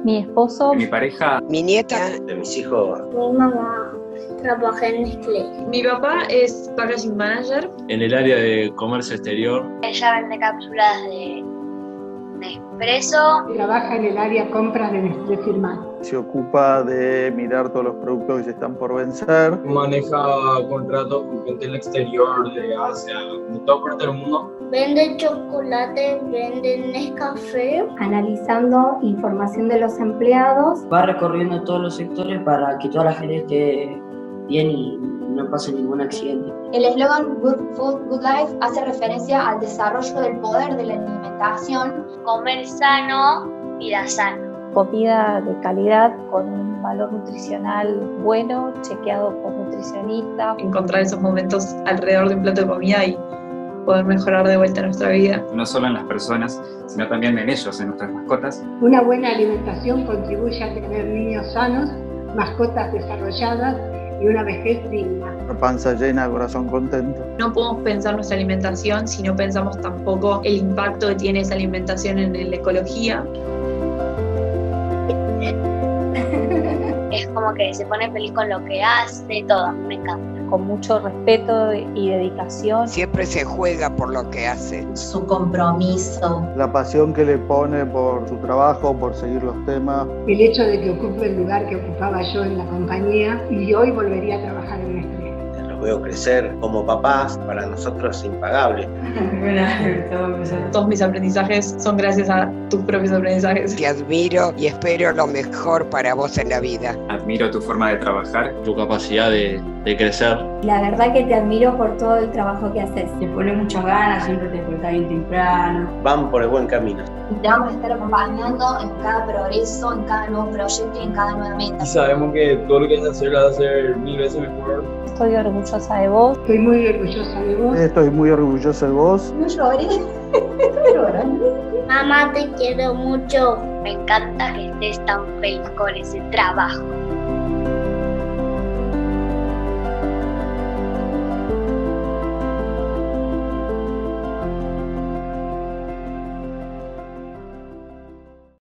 Mi esposo. Mi pareja. Mi nieta. De mis hijos. Mi mamá trabaja en Nestlé. Mi papá es packaging manager. En el área de comercio exterior. Ella vende cápsulas de Nespresso. Trabaja en el área compras de Nestlé Firmat. Se ocupa de mirar todos los productos que se están por vencer. Maneja contratos con gente en el exterior, de Asia, de toda parte del mundo. Vende chocolate, vende Nescafé. Analizando información de los empleados. Va recorriendo todos los sectores para que toda la gente esté bien y no pase ningún accidente. El eslogan Good Food, Good Life hace referencia al desarrollo del poder de la alimentación. Comer sano, vida sana. Comida de calidad con un valor nutricional bueno, chequeado por nutricionistas. Encontrar esos momentos alrededor de un plato de comida y poder mejorar de vuelta nuestra vida. No solo en las personas, sino también en ellos, en nuestras mascotas. Una buena alimentación contribuye a tener niños sanos, mascotas desarrolladas y una vejez digna. La panza llena, corazón contento. No podemos pensar nuestra alimentación si no pensamos tampoco el impacto que tiene esa alimentación en la ecología. Es como que se pone feliz con lo que hace, todo, me encanta. Con mucho respeto y dedicación. Siempre se juega por lo que hace. Su compromiso. La pasión que le pone por su trabajo, por seguir los temas. El hecho de que ocupe el lugar que ocupaba yo en la compañía y hoy volvería a trabajar en Nestlé. Los veo crecer como papás, para nosotros es impagable. Todos mis aprendizajes son gracias a tus propios aprendizajes. Te admiro y espero lo mejor para vos en la vida. Admiro tu forma de trabajar. Tu capacidad de crecer. La verdad que te admiro por todo el trabajo que haces. Te pone muchas ganas, siempre te despertás bien temprano. Van por el buen camino. Te vamos a estar acompañando en cada progreso, en cada nuevo proyecto y en cada nueva meta. Y sabemos que todo lo que vas a hacer lo vas a hacer 1000 veces mejor. Estoy orgullosa de vos. Estoy muy orgullosa de vos. Estoy muy orgullosa de vos. No llores, estoy llorando. Mamá, te quiero mucho. Me encanta que estés tan feliz con ese trabajo.